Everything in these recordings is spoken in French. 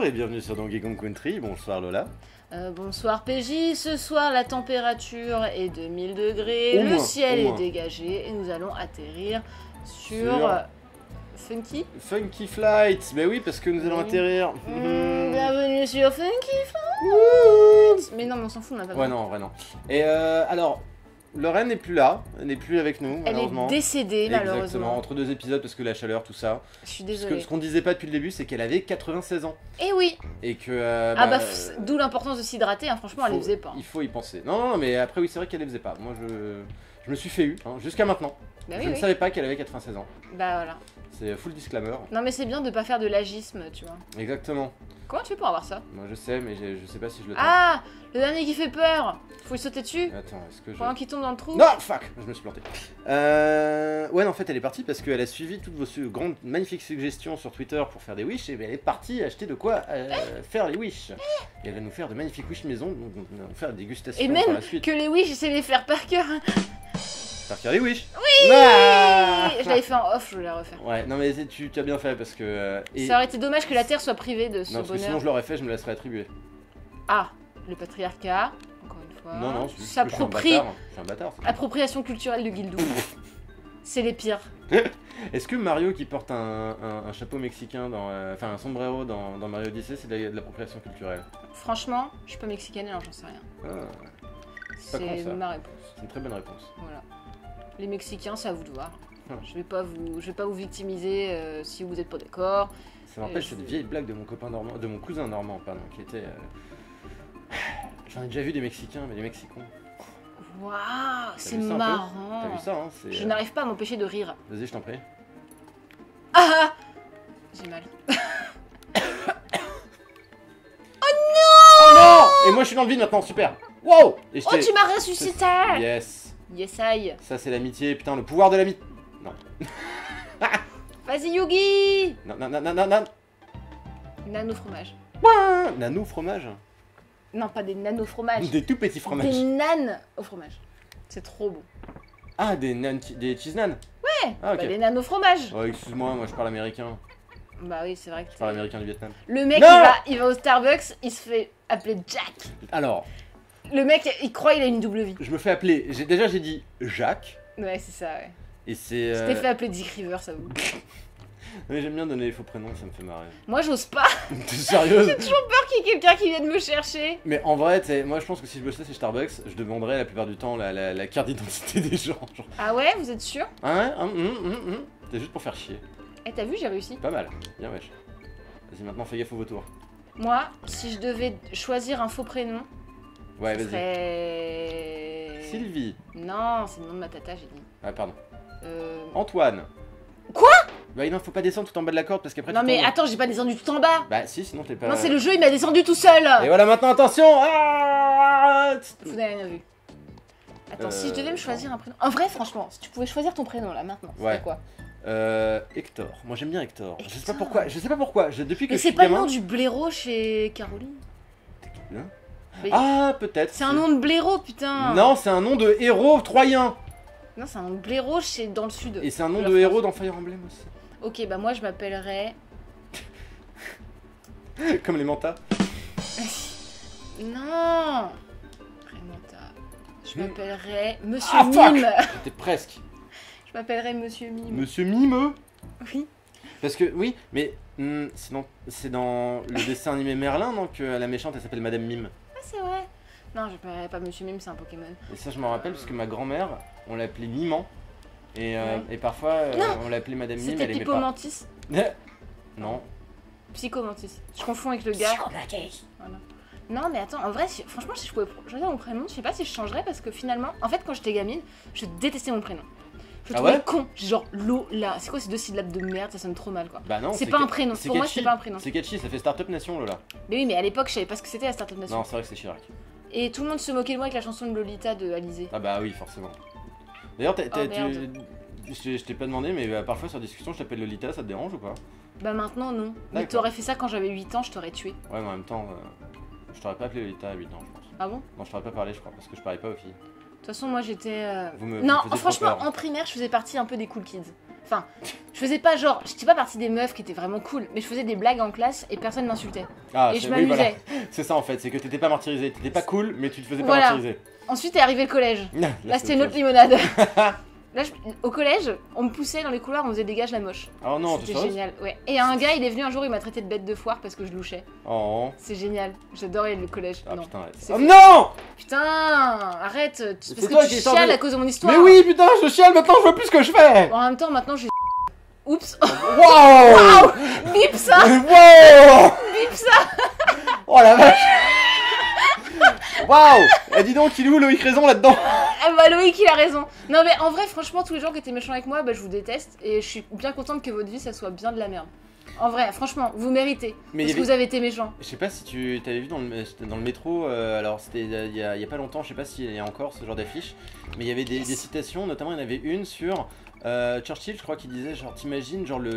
et bienvenue sur Donkey Kong Country. Bonsoir Lola. Bonsoir PJ, ce soir la température est de 1000 degrés, le ciel est dégagé et nous allons atterrir sur... Funky Flight. Mais oui, parce que nous allons atterrir. Bienvenue sur Funky Flight. Mais non, mais on s'en fout, on n'a pas besoin. Ouais, non, en vrai non. Et alors, Lorraine n'est plus là, elle n'est plus avec nous, malheureusement. Elle est décédée, malheureusement. Exactement, entre deux épisodes parce que la chaleur, tout ça. Je suis désolée. Ce qu'on disait pas depuis le début, c'est qu'elle avait 96 ans. Eh oui. Et que... d'où l'importance de s'hydrater, hein, franchement, elle les faisait pas. Il faut y penser. Non, mais après, oui, c'est vrai qu'elle les faisait pas. Moi, je me suis fait eu, hein, jusqu'à maintenant. Bah je ne savais pas qu'elle avait 96 ans. Bah voilà. C'est full disclaimer. Non mais c'est bien de pas faire de l'agisme, tu vois. Exactement. Comment tu fais pour avoir ça? Moi je sais, mais je sais pas si je le tente. Ah, le dernier qui fait peur. Faut lui sauter dessus. Attends, est-ce que je... Pendant qu'il tombe dans le trou. Non, fuck, je me suis planté. Ouais, non, en fait elle est partie parce qu'elle a suivi toutes vos grandes, magnifiques suggestions sur Twitter pour faire des wish. Et elle est partie acheter de quoi faire les wish. Et elle va nous faire de magnifiques wish maison, donc on va faire des dégustations et même par la suite. Que les wish, j'essaie de les faire par cœur. Faire les wish. Oui, je l'avais fait en off, je voulais la refaire. Ouais, non mais tu as bien fait parce que... Ça aurait été dommage que la Terre soit privée de ce bonheur. Non, parce que sinon je l'aurais fait, je me la serais attribué. Ah, le patriarcat, encore une fois. Non, s'approprie. Je suis un bâtard. Appropriation culturelle de Guildou. C'est les pires. Est-ce que Mario qui porte un chapeau mexicain, enfin un sombrero dans Mario Odyssey, c'est de l'appropriation culturelle? Franchement, je suis pas mexicaine alors j'en sais rien. C'est ma réponse. C'est une très bonne réponse. Voilà. Les Mexicains, c'est à vous de voir. Je vais pas vous victimiser si vous n'êtes pas d'accord. Ça m'empêche cette vieille blague de mon copain normand, de mon cousin normand, pardon, qui était. J'en ai déjà vu des Mexicains, mais des Mexicons. Waouh, c'est marrant. T'as vu ça, hein? Je n'arrive pas à m'empêcher de rire. Vas-y, je t'en prie. Ah! J'ai mal. Oh non! Et moi je suis dans le vide maintenant, super! Wow! Oh, tu m'as ressuscité! Yes! Yes, I. Ça c'est l'amitié, putain, le pouvoir de l'amitié. Non. Vas-y, Yugi! Non. Nano fromage. Nano fromage? Non, pas des nano fromages. Des tout petits fromages. Des nanes au fromage. C'est trop bon. Ah, des cheese nan? Ouais, ah, okay. Des nano fromages. Oh, excuse-moi, moi je parle américain. Bah oui, c'est vrai que je parle américain du Vietnam. Le mec, il va au Starbucks, il se fait appeler Jack. Alors. Le mec, il croit qu'il a une double vie. Je me fais appeler. Déjà, j'ai dit Jacques. Ouais, c'est ça, ouais. Et c'est. Je t'ai fait appeler Dick River, ça vous. Mais j'aime bien donner les faux prénoms, ça me fait marrer. Moi, j'ose pas. T'es sérieuse? J'ai toujours peur qu'il y ait quelqu'un qui vienne me chercher. Mais en vrai, moi je pense que si je bossais chez Starbucks, je demanderais la plupart du temps la carte d'identité des gens. Genre. Ah ouais, vous êtes sûr? Ah ouais? C'est juste pour faire chier. Eh, t'as vu, j'ai réussi. Pas mal. Bien, wesh. Vas-y, maintenant fais gaffe au vautour. Moi, si je devais choisir un faux prénom. Ouais, vas-y. Serait... Sylvie. Non, c'est le nom de ma tata, j'ai dit. Ah, pardon. Antoine. Quoi? Bah, non, faut pas descendre tout en bas de la corde parce qu'après. Non, mais attends, j'ai pas descendu tout en bas. Bah, si, sinon t'es pas. Non, c'est le jeu, il m'a descendu tout seul. Et voilà, maintenant, attention. Vous n'avez rien vu. Attends, si je devais me choisir un prénom. En vrai, franchement, si tu pouvais choisir ton prénom là maintenant, c'est quoi? Hector. Moi j'aime bien Hector. Je sais pas pourquoi. Depuis que mais je suis c'est pas gamin... le nom du blaireau chez Caroline. Hein? Mais... Ah, peut-être. C'est un nom de blaireau, putain. Non, c'est un nom de héros troyen. Non, c'est un nom de blaireau chez dans le sud. Et c'est un nom de héros dans Fire Emblem aussi. Ok, bah moi je m'appellerais... Comme les mantas. Non. Raymanta. Je m'appellerais Monsieur Mime. T'es presque. Je m'appellerais Monsieur Mime. Monsieur Mime? Oui. Parce que, oui, mais c'est dans le dessin animé Merlin, donc la méchante elle s'appelle Madame Mime. Ah, c'est vrai. Non, je m'appellerais pas Monsieur Mime, c'est un Pokémon. Et ça, je m'en rappelle parce que ma grand-mère, on l'appelait Miman. Et parfois, on l'appelait Madame Mime, elle aimait pas. C'était Pipomantis. Non. Psychomantis. Je confonds avec le gars. Psychomantis. Voilà. Non, mais attends, en vrai, franchement, si je pouvais choisir mon prénom, je sais pas si je changerais parce que finalement, en fait, quand j'étais gamine, je détestais mon prénom. Je le trouvais con, genre Lola. C'est quoi ces deux syllabes de merde, ça sonne trop mal quoi. Bah non, c'est pas un prénom. Pour moi, c'est pas un prénom. C'est catchy, ça fait Startup Nation Lola. Mais oui, mais à l'époque, je savais pas ce que c'était la Startup Nation. Non, c'est vrai que c'est Chirac. Et tout le monde se moquait de moi avec la chanson de Lolita de Alizé. Ah bah oui, forcément. D'ailleurs, je t'ai pas demandé, mais parfois sur discussion, je t'appelle Lolita, ça te dérange ou pas? Bah maintenant, non. Mais t'aurais fait ça quand j'avais 8 ans, je t'aurais tué. Ouais, mais en même temps, je t'aurais pas appelé Lolita à 8 ans, je pense. Ah bon? Non, je t'aurais pas parlé, je crois, parce que je parlais pas aux filles. toute façon, moi j'étais. Vous Non, me faisiez franchement, trop peur. en primaire, je faisais partie un peu des cool kids. Enfin, je faisais pas genre. J'étais pas partie des meufs qui étaient vraiment cool, mais je faisais des blagues en classe et personne m'insultait. Ah, Et je oui, m'amusais. voilà. C'est ça en fait, c'est que t'étais pas martyrisé. T'étais pas cool, mais tu te faisais pas Voilà. martyriser. Ensuite est arrivé le collège. Là, c'était une autre limonade. Là, au collège, on me poussait dans les couloirs, on faisait dégage la moche. Oh non, t'es C'était sérieuse? génial, ouais. Et un gars, il est venu un jour, il m'a traité de bête de foire parce que je louchais. Oh. C'est génial, j'adorais le collège. Ah Non. putain, arrête. C'est Oh fait. non! Putain, arrête, C'est parce toi que qui tu es sorti chiales de- à cause de mon histoire. Mais oui, putain, je chiale maintenant, je vois plus ce que je fais! En même temps, maintenant, j'ai. Oups. Wow! Bip ça. Wow! Bip ça. Oh la vache! Waouh! Eh, dis donc, il est où Loïc Raison là-dedans? Ah bah Loïc, il a raison. Non mais en vrai, franchement, tous les gens qui étaient méchants avec moi, bah je vous déteste. Et je suis bien contente que votre vie, ça soit bien de la merde. En vrai, franchement, vous méritez. Mais Parce il y que avait- vous avez été méchants. Je sais pas si tu t'avais vu dans le métro, alors c'était il y a pas longtemps, je sais pas s'il y a encore ce genre d'affiche, mais il y avait des citations, notamment il y en avait une sur Churchill, je crois, qui disait genre t'imagines genre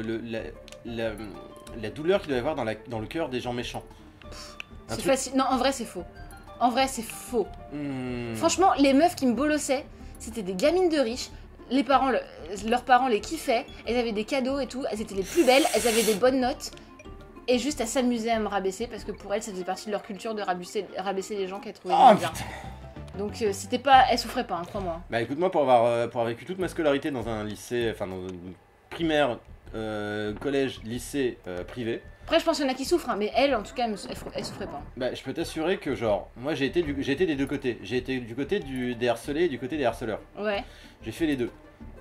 la douleur qu'il doit y avoir dans le cœur des gens méchants. Un C'est truc- facile. Non, en vrai, c'est faux. En vrai, c'est faux. Hmm. Franchement, les meufs qui me bolossaient, c'était des gamines de riches. Les parents, leurs parents les kiffaient. Elles avaient des cadeaux et tout. Elles étaient les plus belles. Elles avaient des bonnes notes. Et juste, elles s'amusaient à me rabaisser parce que pour elles, ça faisait partie de leur culture de rabaisser les gens qu'elles trouvaient Oh, bien. putain. Donc, c'était pas. Elles souffraient pas, hein, crois-moi. Bah écoute, moi pour avoir vécu toute ma scolarité dans un lycée, enfin dans une primaire, collège, lycée privé. Après, je pense qu'il y en a qui souffrent, hein, mais elles, en tout cas, elles souffraient pas. Bah, je peux t'assurer que, genre, moi j'ai été des deux côtés. J'ai été du côté des harcelés et du côté des harceleurs. Ouais. J'ai fait les deux.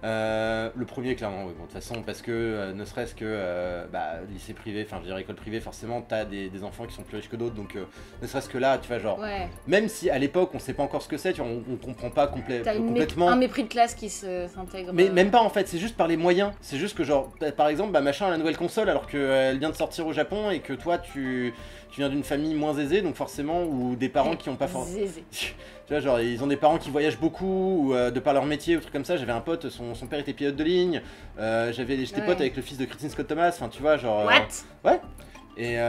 Le premier, clairement, oui, bon, de toute façon, parce que ne serait-ce que lycée privé, enfin, je dirais école privée, forcément, t'as des enfants qui sont plus riches que d'autres, donc ne serait-ce que là, tu vois, genre, Ouais. même si à l'époque on sait pas encore ce que c'est, tu vois, on comprend pas T'as complètement. un mépris de classe qui s'intègre. Mais même pas en fait, c'est juste par les moyens. C'est juste que genre, par exemple, bah machin a la nouvelle console alors qu'elle vient de sortir au Japon et que toi tu viens d'une famille moins aisée, donc forcément, ou des parents qui ont pas forcément... Zézé. Tu vois, genre, ils ont des parents qui voyagent beaucoup, ou de par leur métier, ou trucs comme ça. J'avais un pote, son père était pilote de ligne, j'étais Ouais. pote avec le fils de Christine Scott Thomas, enfin tu vois, genre... What? Ouais. Et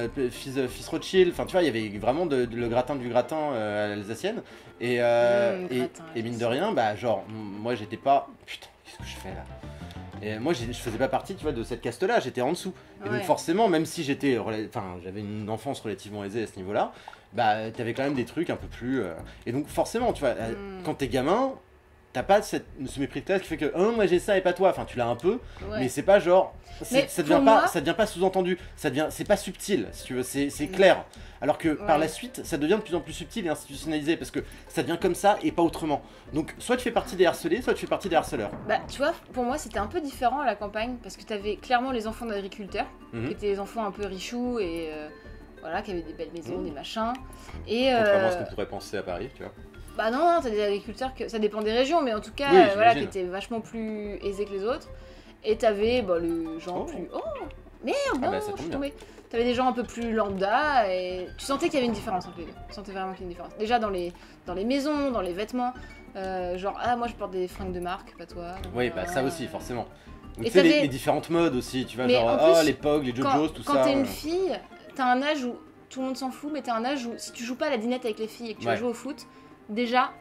fils Rothschild, enfin tu vois, il y avait vraiment le gratin du gratin à l'alsacienne. Et Gratin, et mine de rien, bah genre, moi j'étais pas... Putain, qu'est-ce que je fais là? Et moi je faisais pas partie, tu vois, de cette caste-là, j'étais en dessous. Et Ouais. donc forcément, même si j'avais une enfance relativement aisée à ce niveau-là, bah t'avais quand même des trucs un peu plus... Et donc forcément, tu vois, quand t'es gamin, t'as pas ce mépris de classe qui fait que moi j'ai ça et pas toi, enfin tu l'as un peu, Ouais. mais c'est pas genre... Mais Ça pour devient moi- ça devient pas sous-entendu, c'est pas subtil, si tu veux, c'est clair. Alors que par Ouais. la suite, ça devient de plus en plus subtil et institutionnalisé, parce que ça devient comme ça et pas autrement. Donc soit tu fais partie des harcelés, soit tu fais partie des harceleurs. Bah, tu vois, pour moi, c'était un peu différent à la campagne parce que t'avais clairement les enfants d'agriculteurs Mhm. qui étaient des enfants un peu richoux et voilà, qui avaient des belles maisons, Mhm. des machins. Et Contrairement à ce qu'on pourrait penser à Paris, tu vois. bah non, t'as des agriculteurs que ça dépend des régions, mais en tout cas, Oui, voilà, qui j'imagine. étaient vachement plus aisés que les autres. Et t'avais bah, les gens Oh. plus. Oh merde, Ah non, bah, ça je tombe suis bien. tombée. T'avais des gens un peu plus lambda et tu sentais qu'il y avait une différence entre les deux. Tu sentais vraiment qu'il y avait une différence. Déjà dans les maisons, dans les vêtements, genre moi je porte des fringues de marque, pas toi. Oui, bah ça aussi, forcément. Donc, Et tu sais, t'avais- les différentes modes aussi, tu vois, Mais genre, en plus, les POG, les Quand, JoJo's, tout quand ça. t'es une fille, t'as un âge où tout le monde s'en fout, mais t'as un âge où si tu joues pas à la dinette avec les filles et que tu vas Ouais. jouer au foot, déjà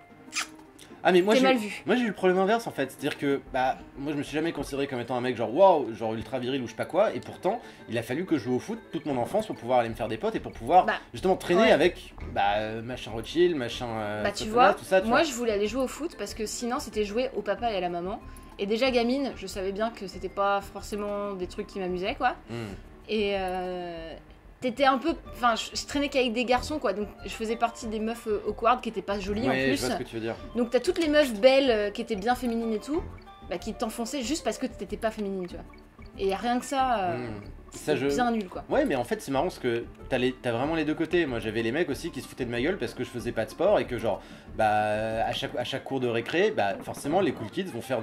Ah, mais moi t'es j'ai mal vu. Moi j'ai eu le problème inverse en fait, c'est-à-dire que bah moi je me suis jamais considéré comme étant un mec genre waouh, genre ultra viril ou je sais pas quoi, et pourtant il a fallu que je joue au foot toute mon enfance pour pouvoir aller me faire des potes et pour pouvoir Bah, justement traîner ouais. avec machin Rothschild, machin Bah tu Scott vois, Thomas, tout ça, tu moi vois. je voulais aller jouer au foot parce que sinon c'était jouer au papa et à la maman. Et déjà gamine, je savais bien que c'était pas forcément des trucs qui m'amusaient quoi. Hmm. Et t'étais un peu, enfin je traînais qu'avec des garçons quoi, donc je faisais partie des meufs awkward qui étaient pas jolies en Ouais, plus. je vois ce que tu veux dire. Donc t'as toutes les meufs belles qui étaient bien féminines et tout, bah, qui t'enfonçaient juste parce que t'étais pas féminine tu vois. Et rien que ça, Ça, c'est bien nul quoi. Ouais, mais en fait, c'est marrant parce que t'as vraiment les deux côtés. Moi, j'avais les mecs aussi qui se foutaient de ma gueule parce que je faisais pas de sport et que, genre, bah, à chaque cours de récré, bah, forcément, les cool kids vont faire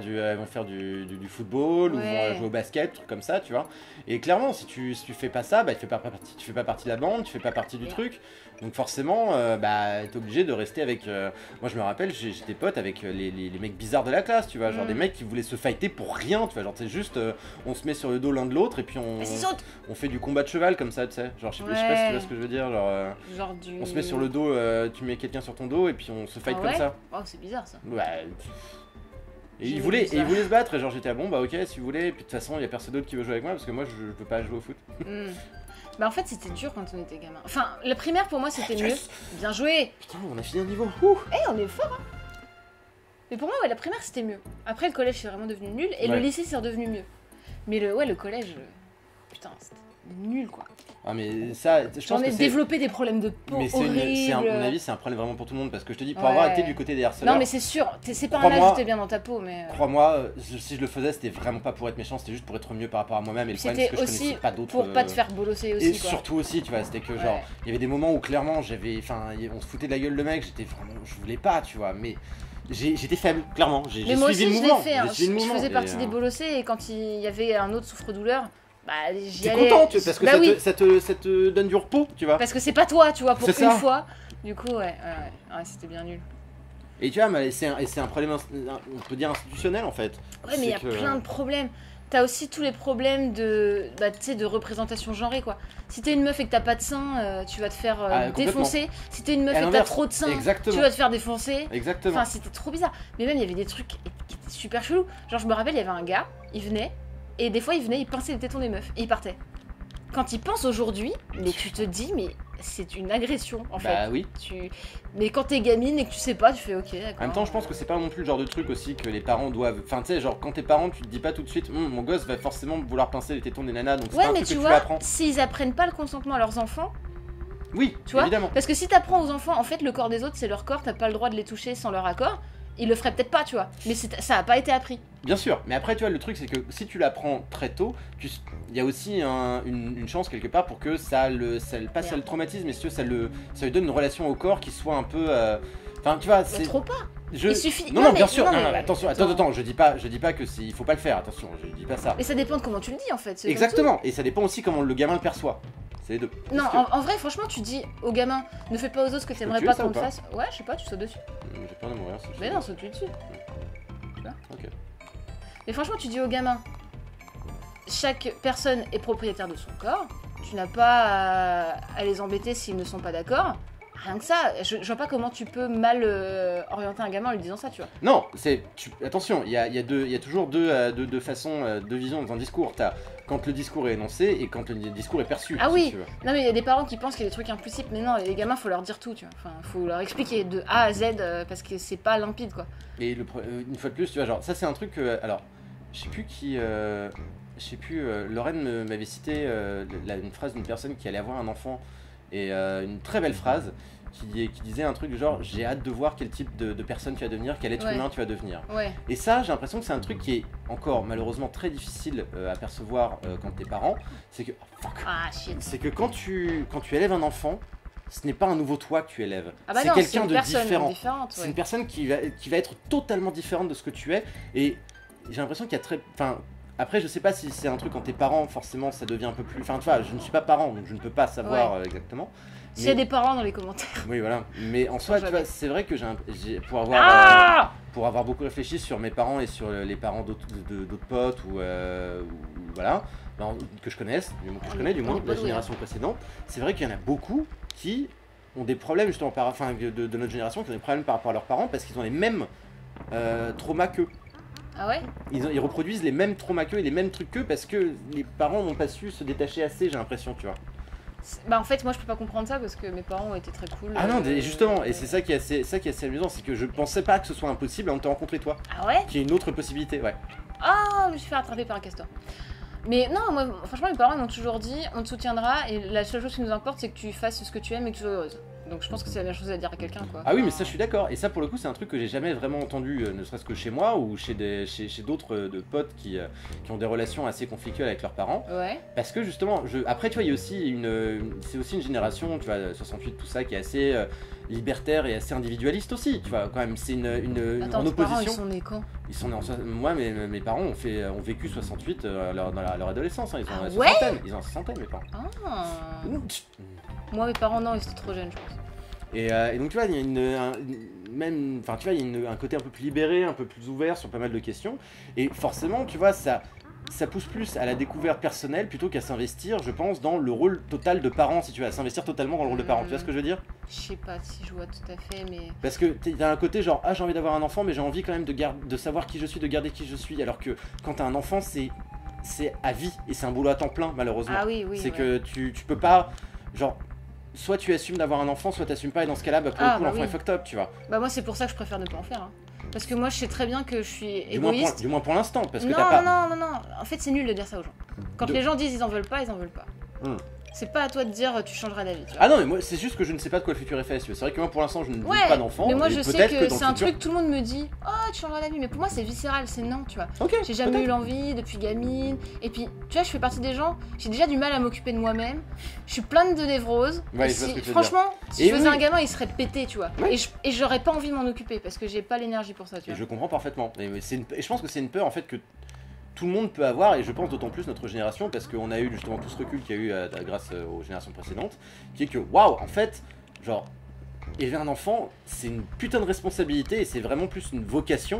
du football ou Ouais. vont jouer au basket, trucs comme ça, tu vois. Et clairement, si tu fais pas ça, bah, tu fais pas partie de la bande, tu fais pas partie du Ouais. truc. Donc, forcément, bah, t'es obligé de rester avec. Moi, je me rappelle, j'étais pote avec les mecs bizarres de la classe, tu vois. Genre, des mecs qui voulaient se fighter pour rien, tu vois. Genre, c'est juste, on se met sur le dos l'un de l'autre et puis on. Mais c'est sur autres. On fait du combat de cheval comme ça, tu sais. Genre, je sais pas si tu vois ce que je veux dire. Genre du... on se met sur le dos, tu mets quelqu'un sur ton dos et puis on se fight comme ça. Oh, c'est bizarre ça. Ouais. Et il voulait se battre et genre j'étais bon bah ok si vous voulez. Et puis de toute façon il y a personne d'autre qui veut jouer avec moi parce que moi je peux pas jouer au foot. Bah en fait c'était dur quand on était gamin. Enfin la primaire pour moi c'était mieux. Bien joué. Putain on a fini un niveau. On est fort hein. Mais pour moi la primaire c'était mieux. Après le collège c'est vraiment devenu nul et le lycée c'est redevenu mieux. Mais le collège, putain c'était nul quoi. Ah mais ça, je pense que développé des problèmes de peau horribles. À mon avis c'est un problème vraiment pour tout le monde parce que je te dis pour avoir été du côté des harceleurs. Non mais c'est sûr, c'est pas un âge où t'es bien dans ta peau mais... Crois-moi, si je le faisais c'était vraiment pas pour être méchant, c'était juste pour être mieux par rapport à moi-même et le problème c'est que je connaissais pas d'autres... pour pas te faire bolosser aussi et quoi. Surtout aussi tu vois, c'était que genre, il y avait des moments où clairement j'avais, enfin on se foutait de la gueule le mec, j'étais vraiment, je voulais pas tu vois, mais... J'étais faible, clairement, j'ai suivi le mouvement. Fait, hein. Je faisais partie des bolossés et quand il y avait un autre souffre-douleur, bah j'y allais. T'es content, parce que ça te donne du repos, tu vois. Parce que c'est pas toi, tu vois, pour une fois. Du coup, ouais c'était bien nul. Et tu vois, c'est un problème, on peut dire institutionnel en fait. Ouais, mais il y a plein de problèmes. T'as aussi tous les problèmes de, de représentation genrée quoi. Si t'es une meuf et que t'as pas de sein, tu vas te faire défoncer. Si t'es une meuf et que t'as trop de sein, tu vas te faire défoncer. Exactement. Enfin c'était trop bizarre. Mais même il y avait des trucs qui étaient super chelous. Genre je me rappelle il y avait un gars, il venait et des fois il venait, il pinçait les tétons des meufs et il partait. Quand il pense aujourd'hui, mais tu te dis mais c'est une agression en fait. Bah oui. Mais quand t'es gamine et que tu sais pas, tu fais ok d'accord. En même temps je pense que c'est pas non plus le genre de truc aussi que les parents doivent... Enfin tu sais genre quand t'es parent tu te dis pas tout de suite mon gosse va forcément vouloir pincer les tétons des nanas donc c'est pas un truc que tu lui apprends. S'ils apprennent pas le consentement à leurs enfants... Oui, tu vois, évidemment. Parce que si t'apprends aux enfants, en fait le corps des autres c'est leur corps, t'as pas le droit de les toucher sans leur accord, ils le feraient peut-être pas tu vois, mais ça a pas été appris. Bien sûr, mais après tu vois le truc c'est que si tu l'apprends très tôt, il y a aussi une chance quelque part pour que ça passe à le traumatisme et si tu veux, ça lui donne une relation au corps qui soit un peu... Enfin tu vois, c'est... trop pas. Il suffit... Non, bien sûr, non, attention, attends, je dis pas que il faut pas le faire, attention, je dis pas ça. Mais ça dépend de comment tu le dis en fait. Exactement, et ça dépend aussi comment le gamin le perçoit. C'est les deux. Non, en vrai, franchement, tu dis au gamin, ne fais pas aux autres ce que t'aimerais pas qu'on te fasse. Ouais, je sais pas, tu sautes dessus. J'ai peur de mourir. Mais non, saute dessus. Tu vois ? Ok. Mais franchement, tu dis au gamin, chaque personne est propriétaire de son corps, tu n'as pas à les embêter s'ils ne sont pas d'accord. Rien que ça, je vois pas comment tu peux mal orienter un gamin en lui disant ça, tu vois. Non, attention, il y a toujours deux façons, deux visions dans un discours. T'as quand le discours est énoncé et quand le discours est perçu. Ah oui, non mais il y a des parents qui pensent qu'il y a des trucs implicites, mais non, les gamins faut leur dire tout, tu vois. Enfin, faut leur expliquer de A à Z parce que c'est pas limpide, quoi. Et une fois de plus, tu vois, genre, ça c'est un truc que, alors, je sais plus qui... Lorraine m'avait cité une phrase d'une personne qui allait avoir un enfant et une très belle phrase qui disait un truc du genre j'ai hâte de voir quel type de personne tu vas devenir, quel être humain tu vas devenir. Et ça j'ai l'impression que c'est un truc qui est encore malheureusement très difficile à percevoir quand t'es parent, c'est que c'est que quand tu élèves un enfant, ce n'est pas un nouveau toi que tu élèves, c'est quelqu'un de différent. C'est une personne qui va être totalement différente de ce que tu es et j'ai l'impression qu'il y a très... Après, je sais pas si c'est un truc quand t'es parent, forcément ça devient un peu plus... Enfin, tu vois, je ne suis pas parent, donc je ne peux pas savoir exactement. S'il y a des parents dans les commentaires. Oui, voilà. Mais en soi, tu vois, c'est vrai que pour avoir beaucoup réfléchi sur mes parents et sur les parents d'autres potes ou voilà, que je connaisse, du moins, de la génération précédente, c'est vrai qu'il y en a beaucoup qui ont des problèmes justement, de notre génération, qui ont des problèmes par rapport à leurs parents parce qu'ils ont les mêmes traumas qu'eux. Ah ouais ? Ils reproduisent les mêmes traumas qu'eux et les mêmes trucs qu'eux parce que les parents n'ont pas su se détacher assez, j'ai l'impression, tu vois. Bah en fait moi je peux pas comprendre ça parce que mes parents ont été très cool. Ah non, justement, et c'est ça qui est assez amusant, c'est que je pensais pas que ce soit impossible avant de te rencontrer toi. Ah ouais ? Qui est une autre possibilité, ouais. Ah, je me suis fait attraper par un castor. Mais non, moi franchement mes parents m'ont toujours dit on te soutiendra et la seule chose qui nous importe c'est que tu fasses ce que tu aimes et que tu sois heureuse. Donc je pense que c'est la meilleure chose à dire à quelqu'un, quoi. Ah oui, mais ça je suis d'accord. Et ça pour le coup c'est un truc que j'ai jamais vraiment entendu, ne serait-ce que chez moi ou chez d'autres de potes qui ont des relations assez conflictuelles avec leurs parents. Ouais. Parce que justement, après tu vois, il y a aussi c'est aussi une génération, tu vois, 68 tout ça, qui est assez libertaire et assez individualiste aussi. Tu vois, quand même, c'est Attends, en opposition. Parents, ils sont nés quand ? Ils sont nés moi, mes parents ont vécu 68 dans leur adolescence. Hein. Ils ont ils ont 60 mes parents. Ah. Moi, mes parents, non, ils étaient trop jeunes, je pense. Et donc, tu vois, il y a un côté un peu plus libéré, un peu plus ouvert sur pas mal de questions. Et forcément, tu vois, ça ça pousse plus à la découverte personnelle plutôt qu'à s'investir, je pense, dans le rôle total de parent, si tu veux, à s'investir totalement dans le rôle de parent. Tu vois ce que je veux dire? Je sais pas si je vois tout à fait, mais... Parce que t'as un côté genre, ah j'ai envie d'avoir un enfant, mais j'ai envie quand même de savoir qui je suis, de garder qui je suis, alors que quand t'as un enfant, c'est à vie, et c'est un boulot à temps plein, malheureusement. Ah oui, oui, c'est ouais. que tu peux pas, genre... Soit tu assumes d'avoir un enfant, soit t'assumes pas, et dans ce cas-là, bah, pour le coup, l'enfant est fucked up, tu vois. Bah moi, c'est pour ça que je préfère ne pas en faire. Hein. Parce que moi, je sais très bien que je suis égoïste. Du moins pour l'instant, parce que non, t'as pas... Non. En fait, c'est nul de dire ça aux gens. Quand les gens disent ils en veulent pas, ils en veulent pas. C'est pas à toi de dire tu changeras d'avis. Ah non, mais moi, c'est juste que je ne sais pas de quoi le futur est fait. C'est vrai que moi, pour l'instant, je ne veux pas d'enfant. Mais moi, je sais que c'est un futur... truc, tout le monde me dit oh, tu changeras d'avis. Mais pour moi, c'est viscéral, c'est non, tu vois. Okay, j'ai jamais eu l'envie depuis gamine. Et puis, tu vois, je fais partie des gens, j'ai déjà du mal à m'occuper de moi-même. Je suis pleine de névroses. Ouais, franchement, si je faisais un gamin, il serait pété, tu vois. Ouais. Et j'aurais pas envie de m'en occuper parce que j'ai pas l'énergie pour ça, tu vois. Et je comprends parfaitement. Et je pense que c'est une peur, en fait, que tout le monde peut avoir, et je pense d'autant plus notre génération, parce qu'on a eu justement tout ce recul qu'il y a eu grâce aux générations précédentes, qui est que, waouh, en fait, genre, élever un enfant, c'est une putain de responsabilité, et c'est vraiment plus une vocation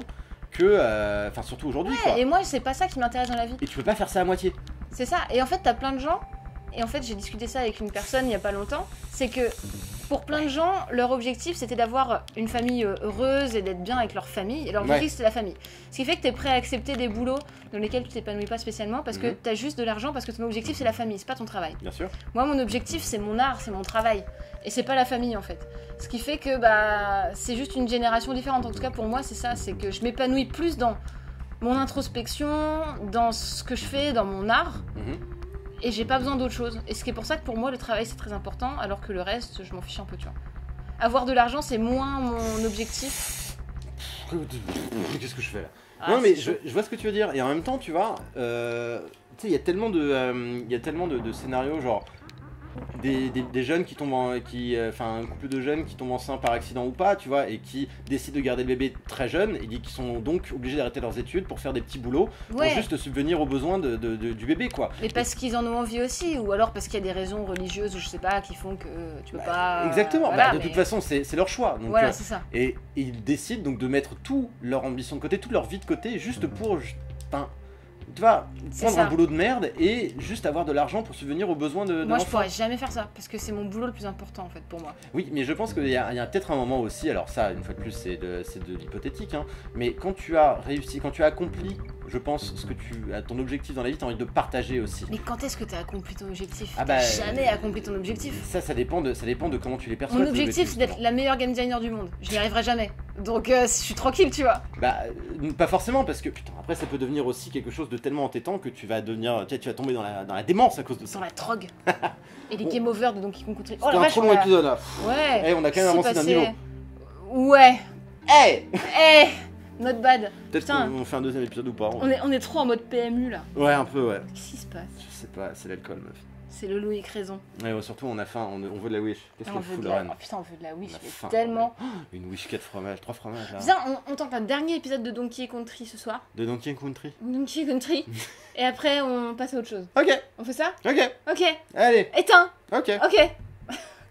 que, enfin, surtout aujourd'hui, quoi. Et moi, c'est pas ça qui m'intéresse dans la vie. Et tu peux pas faire ça à moitié. C'est ça, et en fait, t'as plein de gens, et en fait, j'ai discuté ça avec une personne il y a pas longtemps, c'est que pour plein de gens, leur objectif c'était d'avoir une famille heureuse et d'être bien avec leur famille, et leur objectif c'était la famille. Ce qui fait que t'es prêt à accepter des boulots dans lesquels tu t'épanouis pas spécialement parce que t'as juste de l'argent, parce que ton objectif c'est la famille, c'est pas ton travail. Bien sûr. Moi, mon objectif c'est mon art, c'est mon travail, et c'est pas la famille en fait. Ce qui fait que bah c'est juste une génération différente. En tout cas pour moi c'est ça, c'est que je m'épanouis plus dans mon introspection, dans ce que je fais, dans mon art. Et j'ai pas besoin d'autre chose. Et ce qui est pour ça que pour moi le travail c'est très important, alors que le reste je m'en fiche un peu, tu vois. Avoir de l'argent c'est moins mon objectif. Qu'est-ce que je fais là? Non mais je vois ce que tu veux dire. Et en même temps tu vois, tu sais il y a tellement de scénarios genre des jeunes qui tombent enfin un couple de jeunes qui tombent enceints par accident ou pas, tu vois, et qui décident de garder le bébé très jeune et qui sont donc obligés d'arrêter leurs études pour faire des petits boulots pour juste subvenir aux besoins du bébé, quoi. Et parce qu'ils en ont envie aussi, ou alors parce qu'il y a des raisons religieuses ou je sais pas qui font que tu peux pas. Exactement. Voilà, de toute façon c'est leur choix. Donc, voilà, c'est ça. Et ils décident donc de mettre toute leur ambition de côté, toute leur vie de côté, juste pour tu vas prendre un boulot de merde et juste avoir de l'argent pour subvenir aux besoins de moi je pourrais jamais faire ça parce que c'est mon boulot le plus important en fait pour moi. Oui, mais je pense qu'il y a peut-être un moment aussi, alors ça une fois de plus c'est de l'hypothétique, hein, mais quand tu as réussi, quand tu as accompli, je pense, ce que tu as ton objectif dans la vie, tu as envie de partager aussi. Mais quand est-ce que tu as accompli ton objectif? Jamais accompli ton objectif. Ça dépend de comment tu les perçois. Mon objectif c'est d'être la meilleure game designer du monde. Je n'y arriverai jamais. Donc je suis tranquille, tu vois. Pas forcément, parce que putain, après ça peut devenir aussi quelque chose de tellement entêtant que tu vas tomber dans la démence à cause de ça. Dans la drogue. Et les game over de Donkey Kong Country. Oh la vache, un trop long épisode là. Ouais. On a quand même avancé d'un niveau. Ouais. Not bad. Peut-être qu'on fait un deuxième épisode ou pas. On est trop en mode PMU là. Ouais, un peu, ouais. Qu'est-ce qui se passe? Je sais pas, c'est l'alcool, meuf. C'est le Loïc raison. Ouais, surtout on a faim, on veut de la Wish. Qu'est-ce qu'on fout, Lorraine? Oh putain, on veut de la Wish, mais tellement. Une Wish 4 fromages, 3 fromages là. Viens, on tente un dernier épisode de Donkey Country ce soir. De Donkey Country? Donkey Country. Et après, on passe à autre chose. Ok. On fait ça? Ok. Ok. Allez. Éteins. Ok. Ok.